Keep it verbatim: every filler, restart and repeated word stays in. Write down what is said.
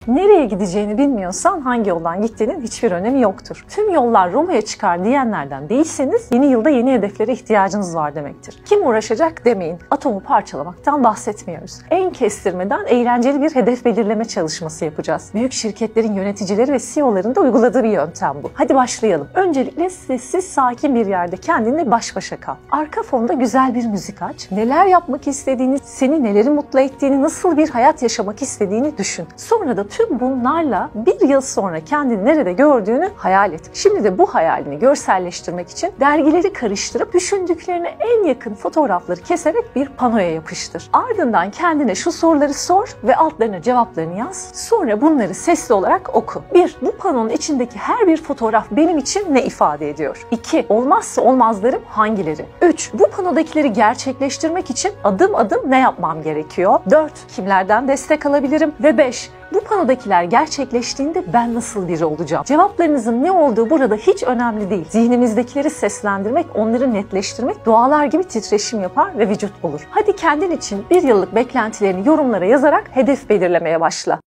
Nereye gideceğini bilmiyorsan hangi yoldan gittiğinin hiçbir önemi yoktur. Tüm yollar Roma'ya çıkar diyenlerden değilseniz yeni yılda yeni hedeflere ihtiyacınız var demektir. Kim uğraşacak demeyin. Atomu parçalamaktan bahsetmiyoruz. En kestirmeden eğlenceli bir hedef belirleme çalışması yapacağız. Büyük şirketlerin yöneticileri ve C E O'ların da uyguladığı bir yöntem bu. Hadi başlayalım. Öncelikle sessiz, sakin bir yerde kendinle baş başa kal. Arka fonda güzel bir müzik aç. Neler yapmak istediğini, seni neleri mutlu ettiğini, nasıl bir hayat yaşamak istediğini düşün. Sonra da tüm bunlarla bir yıl sonra kendini nerede gördüğünü hayal et. Şimdi de bu hayalini görselleştirmek için dergileri karıştırıp düşündüklerine en yakın fotoğrafları keserek bir panoya yapıştır. Ardından kendine şu soruları sor ve altlarına cevaplarını yaz. Sonra bunları sesli olarak oku. bir Bu panonun içindeki her bir fotoğraf benim için ne ifade ediyor? iki Olmazsa olmazlarım hangileri? üç Bu panodakileri gerçekleştirmek için adım adım ne yapmam gerekiyor? dört Kimlerden destek alabilirim? Ve beş Bu panodakiler gerçekleştiğinde ben nasıl biri olacağım? Cevaplarınızın ne olduğu burada hiç önemli değil. Zihnimizdekileri seslendirmek, onları netleştirmek dualar gibi titreşim yapar ve vücut bulur. Hadi kendin için bir yıllık beklentilerini yorumlara yazarak hedef belirlemeye başla.